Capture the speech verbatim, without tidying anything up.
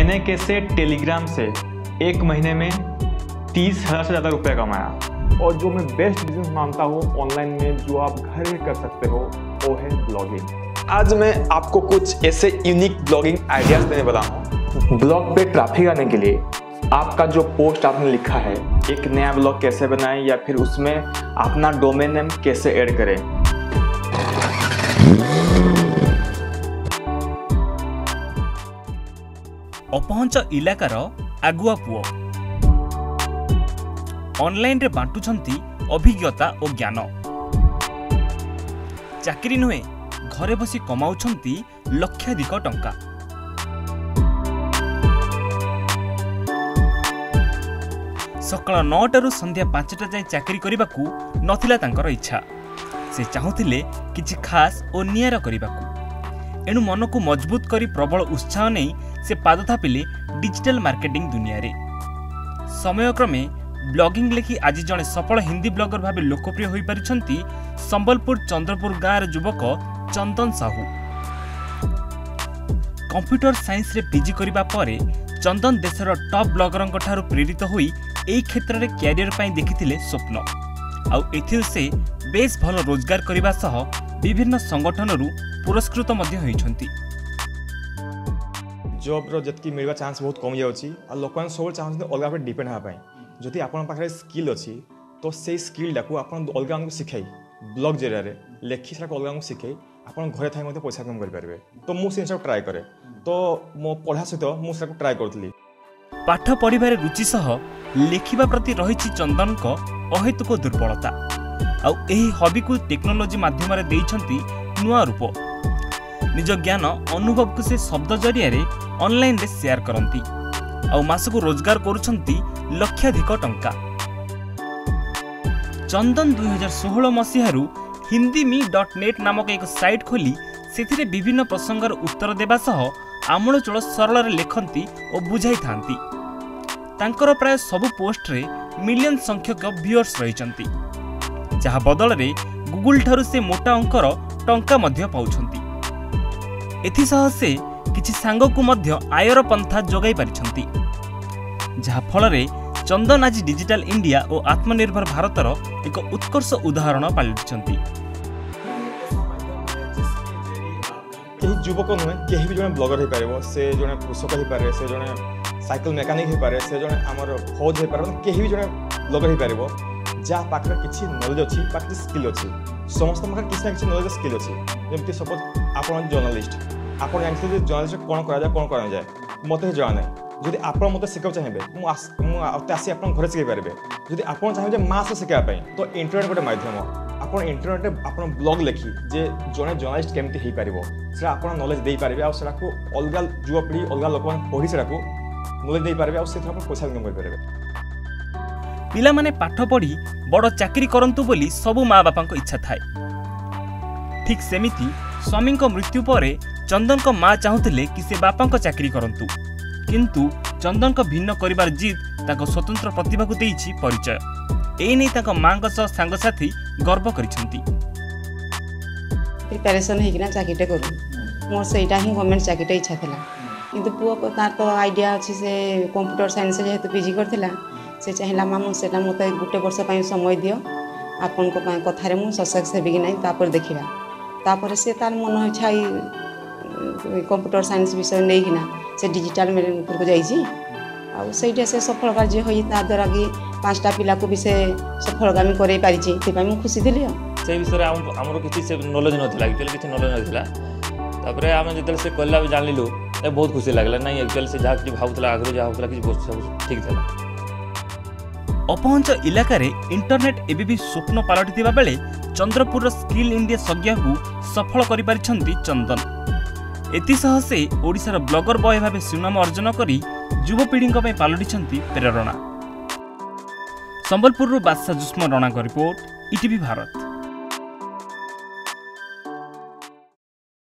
मैंने कैसे टेलीग्राम से एक महीने में तीस हज़ार से ज़्यादा रुपये कमाया। और जो मैं बेस्ट बिजनेस मानता हूँ ऑनलाइन में जो आप घर में कर सकते हो वो है ब्लॉगिंग। आज मैं आपको कुछ ऐसे यूनिक ब्लॉगिंग आइडियाज देने वाला हूँ। ब्लॉग पे ट्रैफिक आने के लिए आपका जो पोस्ट आपने लिखा है, एक नया ब्लॉग कैसे बनाएं या फिर उसमें अपना डोमेन नेम कैसे ऐड करें। अपहंच इलाकार आगुआ पुओ ऑनलाइन रे बांटुछंती अभिज्ञता और ज्ञान। चाकरी नुहे घरे बसी कमाउछंती लक्षाधिक टंका। सकाळ नौटारू संध्या पांचटा जाए चाकरी करबाकू नथिला तांकर इच्छा। से चाहुथिले किछि खास और नियारा करबाकू। एणु मन को मजबूत करी प्रबल उत्साह नहीं से पाद थापिले डिजिटल मार्केटिंग दुनिया रे। समयक्रमे ब्लॉगिंग लेखि आज जड़े सफल हिंदी ब्लॉगर भावे लोकप्रिय होई परिछंती संबलपुर चंद्रपुर गाँव युवक चंदन साहू। कंप्यूटर साइंस रे पीजी करिबा परे चंदन देशर टॉप ब्लॉगरंक ठारू प्रेरित होई एई क्षेत्र रे कैरियर पाई देखिथिले स्वप्न। आउ एथिर से बेस भल रोजगार करिबा सह विभिन्न संगठनरू पुरस्कृत मध्य होइछंती। जॉब रो जतकी मिलवा चांस बहुत कम जाउची आ लोकन सब चाहन अलगा पे डिपेंड हा पाई। जदि आपन पाखरे स्किल अछि तो से स्किल डाकू आपन अलगा को सिखाई ब्लॉग जरिया रे लेखि सरा अलगा को सिखाई आपन घरे थाई मते पैसा कम कर परबे। तो मु सेन सब ट्राई करे तो मो पढ़ा सहित मु सरा ट्राई करथली। पाठ पढ़िबारे रुचि सह लेखिबा प्रति रहिछि चंदन को अहेतुक दुर्बलता। आउ एही हॉबी को टेक्नोलॉजी माध्यम रे देइछंती नुआ रूप। निज ज्ञान अनुभव को से शब्द जरिया रे ऑनलाइन रे शेयर करंती। आउ मासको रोजगार करूछंती लक्षाधिक टंका। चंदन दुई हजार सोलह मसीहारू हिंदी मी डॉट नेट नामक एक साइट खोली सेथिरे विभिन्न प्रसंगर उत्तर देबा सह आमूलचूल सरल रे लेखंती और बुझाई थांती। तांकर प्राय सबु पोस्ट रे मिलियन संख्यक व्यूअर्स रहिचंती, जहा बदल रे गूगल ठारू से मोटा अंकर टंका मध्य पाउछंती। एथिसह से किछि सांग को मध्य आयर पंथा जोगाई पारिछंती, जहा फल रे चंदन आज डिजिटल इंडिया और आत्मनिर्भर भारतर एक उत्कर्ष उदाहरण पालिछंती। केही युवक नुहे केही भी जने ब्लॉगर हे पारेबो, से जने कृषक हे पारे, से जने साइकिल मैकेनिक हे पारे, से जने हमर फौज हे पारे, केही भी जने ब्लॉगर हे पारेबो जा पाखरे किछि नॉलेज अछि, पाखरे स्किल अछि। समस्त पाखरे किछि ना किछि नॉलेज स्किल अछि। जेमति सपोज आपण जर्नलिस्ट, आपण जानथि जे जर्नलिस्ट कोन करा जाय कोन करा जाय मते जाना नै। जदि आपण मते सिखब चाहिबे मु मु आसी आपण घरे सिखै पारबे। जदि आपण चाहिबे जे मास सिखा पई तो इंटरनेट गोटे माध्यम। आपण इंटरनेट रे आपण ब्लॉग लेखि जे जने जर्नलिस्ट केमति हे पारिबो से आपण नॉलेज देई पारबे। आ सेरा को अलगा युवा पीढ़ी अलगा लोक पढी सेरा को नॉलेज देई पारबे। आ से आपण पैसा इनकम कर पारबे। पिला माने पाठ पढ़ी बड़ चाकरी करंतु बोली सबु माँ बापा को इच्छा थाए। ठीक सेमिति स्वामी को मृत्यु परे चंदन को माँ चाहूले कि से बापा को चाकरी करंतु, किंतु चंदन को भिन्न करिबार जिद ताको स्वतंत्र प्रतिभा को देइछि परिचय। एई नै ताको माँ को सह सांग साथी गर्व करिसंती। प्रिपरेशन हेकिना चाकरीटे करू मोर सेटा ही गवर्नमेंट चाकरीटे इच्छा थिला, किंतु पुओ को तार तो आइडिया अछि से कंप्यूटर साइंस जेहेतु पीजी करथिला से चाहिला मामू सेटा मते गुटे वर्ष पई समय दियो आपन को पई कथारे मु सक्सेस हेबि कि नै तापर देखिबा। तापर से तार मन इच्छा कंप्यूटर साइंस विषय नै किना से डिजिटल मीडिया ऊपर को जाइछि। आ सेटा से सफल कार्य होई ता द्वारा कि पांचटा पिला को भी से सफलगामी करे पारिछि। ते पई मु खुशी थिली। से विषय हमरो किछि से नॉलेज नथिला, एक्चुअली किछि नॉलेज नथिला। तापरे हम जेतले से कोल्ला जानिलु ए बहुत खुशी लागला। नै एक्चुअली से जा कि भावतला आगरो जा होतला कि बहुत ठीक थिला। अपहंच इलाकार इंटरनेट एबी भी स्वप्न पलटि बेले चंद्रपुर स्किल इंडिया संज्ञा को सफल कर चंदन। एतिसह से ओडिशार ब्लॉगर बॉय भाव सुनाम अर्जन करी युवपीढ़ी पलटि प्रेरणा। संबलपुर बादशाह जुष्म रणा का रिपोर्ट, ईटीवी भारत।